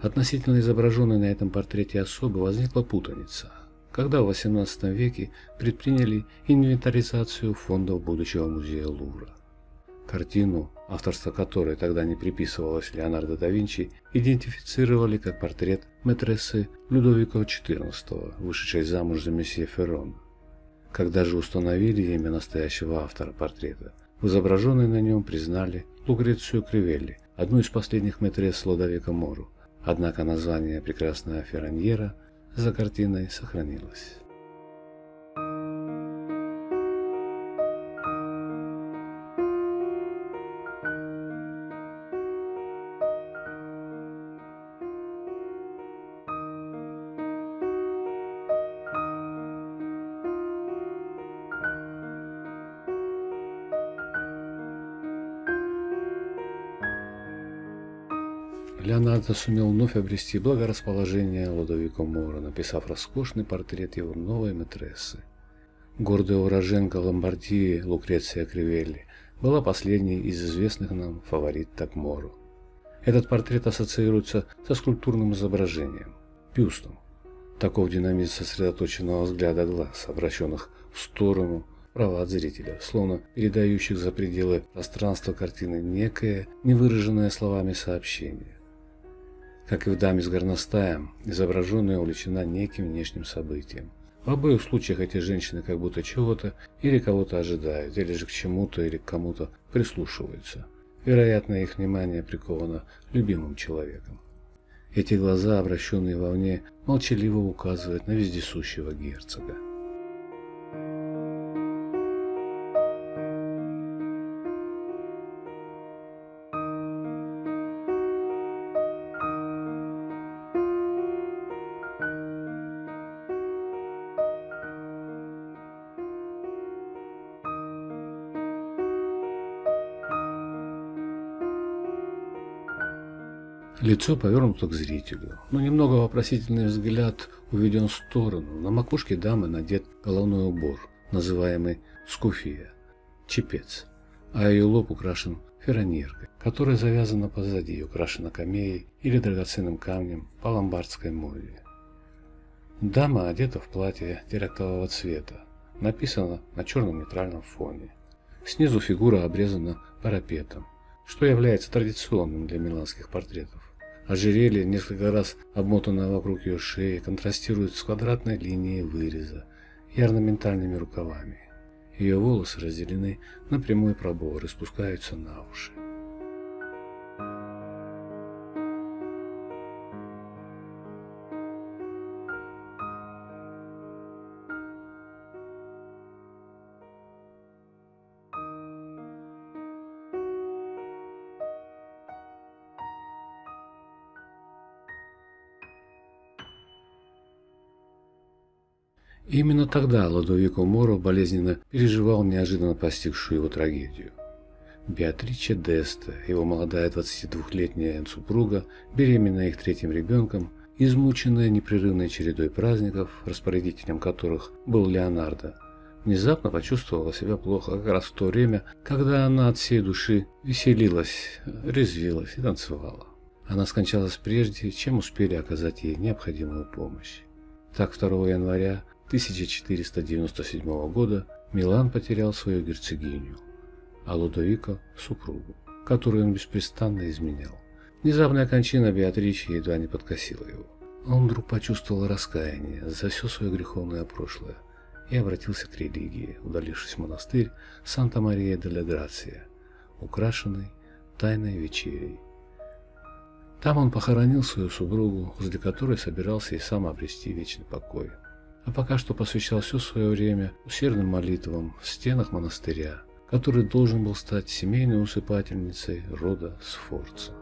Относительно изображенной на этом портрете особы возникла путаница, когда в XVIII веке предприняли инвентаризацию фондов будущего музея Лувра. Картину, авторство которой тогда не приписывалось Леонардо да Винчи, идентифицировали как портрет мэтрессы Людовика XIV, вышедшей замуж за месье Феррона. Когда же установили имя настоящего автора портрета, в изображенной на нем признали Лукрецию Кривелли, одну из последних мэтресс Лодовико Моро, однако название «Прекрасная Ферраньера» за картиной сохранилось. Леонардо сумел вновь обрести благорасположение Лодовико Моро, написав роскошный портрет его новой мэтрессы. Гордая уроженка Ломбардии Лукреция Кривелли была последней из известных нам фавориток Моро. Этот портрет ассоциируется со скульптурным изображением, бюстом. Таков динамизм сосредоточенного взгляда глаз, обращенных в сторону вправо от зрителя, словно передающих за пределы пространства картины некое, невыраженное словами сообщение. Как и в «Даме с горностаем», изображенная увлечена неким внешним событием. В обоих случаях эти женщины как будто чего-то или кого-то ожидают, или же к чему-то или к кому-то прислушиваются. Вероятно, их внимание приковано любимым человеком. Эти глаза, обращенные вовне, молчаливо указывают на вездесущего герцога. Лицо повернуто к зрителю, но немного вопросительный взгляд уведен в сторону. На макушке дамы надет головной убор, называемый скуфия, чепец, а ее лоб украшен ферраньеркой, которая завязана позади и украшена камеей или драгоценным камнем по ломбардской моде. Дама одета в платье террактового цвета, написано на черном нейтральном фоне. Снизу фигура обрезана парапетом, что является традиционным для миланских портретов. Ожерелье, несколько раз обмотанное вокруг ее шеи, контрастирует с квадратной линией выреза и орнаментальными рукавами. Ее волосы разделены на прямой пробор и спускаются на уши. Именно тогда Лодовико Моро болезненно переживал неожиданно постигшую его трагедию. Беатриче d'Este, его молодая 22-летняя супруга, беременная их третьим ребенком, измученная непрерывной чередой праздников, распорядителем которых был Леонардо, внезапно почувствовала себя плохо как раз в то время, когда она от всей души веселилась, резвилась и танцевала. Она скончалась прежде, чем успели оказать ей необходимую помощь. Так 2 января 1497 года Милан потерял свою герцогиню, а Лодовико – супругу, которую он беспрестанно изменял. Внезапная кончина Беатричи едва не подкосила его. Он вдруг почувствовал раскаяние за все свое греховное прошлое и обратился к религии, удалившись в монастырь Санта-Мария-дель-Грация, украшенный тайной вечерей. Там он похоронил свою супругу, возле которой собирался и сам обрести вечный покой. А пока что посвящал все свое время усердным молитвам в стенах монастыря, который должен был стать семейной усыпальницей рода Сфорца.